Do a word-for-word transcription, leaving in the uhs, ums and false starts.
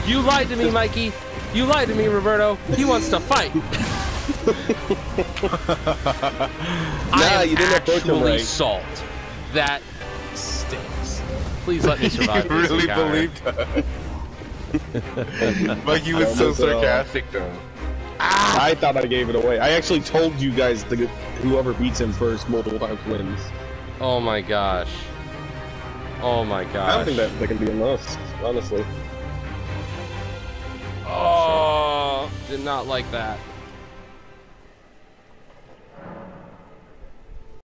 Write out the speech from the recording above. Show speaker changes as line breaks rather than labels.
You lied to me, Mikey. You lied to me, Roberto. He wants to fight.
Nah,
I am
you didn't approach him
actually
right.
salt. That stinks. Please let me survive
You
this
really
encounter.
believed that. Mikey was so sarcastic though.
Ah!
I thought I gave it away. I actually told you guys to get whoever beats him first multiple times wins.
Oh my gosh. Oh my gosh.
I don't think that, that can be a loss, honestly.
Oh, did not like that.